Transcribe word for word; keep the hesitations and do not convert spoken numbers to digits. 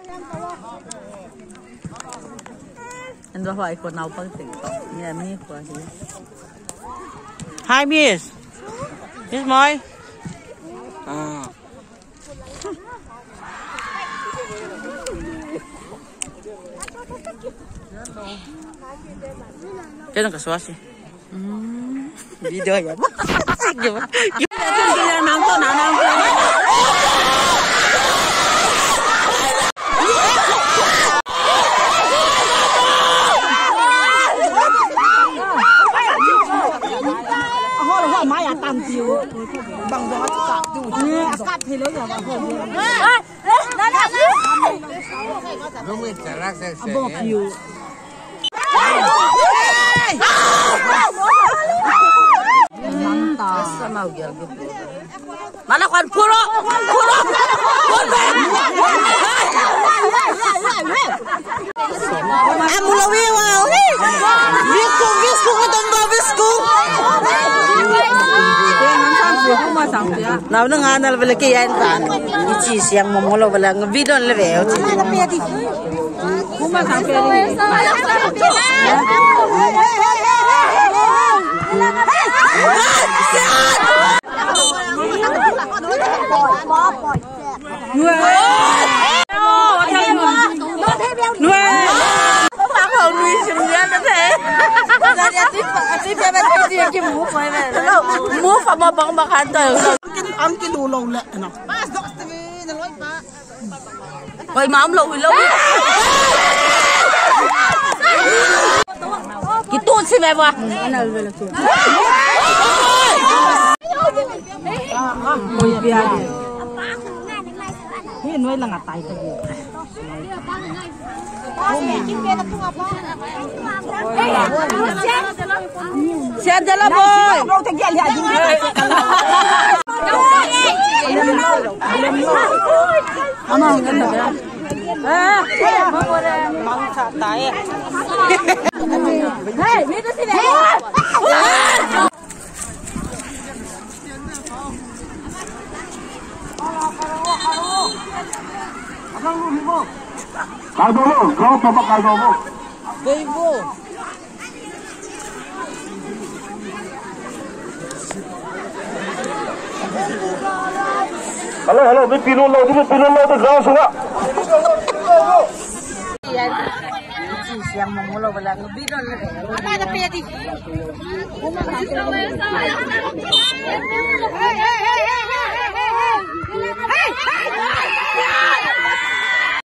Anh bảo hỏi con nào bằng tỉnh nhà mi của gì? Hi Miss. Miss Moi. À. Cái cái suara sih. Video ya. Gimana? Gimana nonton nonton. Bằng gió cắt đủ cắt thì lớn là bằng hồn không biết trả rác sẽ sẽ mantap sama ujar gitu mana kan puro puro amulawi wow visku visku ketemu visku nào nó ngan là về cái anh ta chỉ xem một món là về là video là về chứ cũng mà thằng kia đi nuôi nuôi không phải không nuôi sinh ra nó thế mua phải mà bằng bằng hạt từ ăn cái đồ lâu lẹ nào vậy mà ông lâu lâu cái tuôn xin mẹ vào ôi bia cái nuôi là ngặt tay cái gì xem cho nó bôi đâu thực hiện gì ama cái gì à mong chặt tay hey biết cái gì đấy Kaldomo, kau coba kaldomo. Bebo. Halo, halo, may pinulaw, di ba pinulaw na gawas nga? Yan. Isi siyang mamulaw wala ng bidon na rin.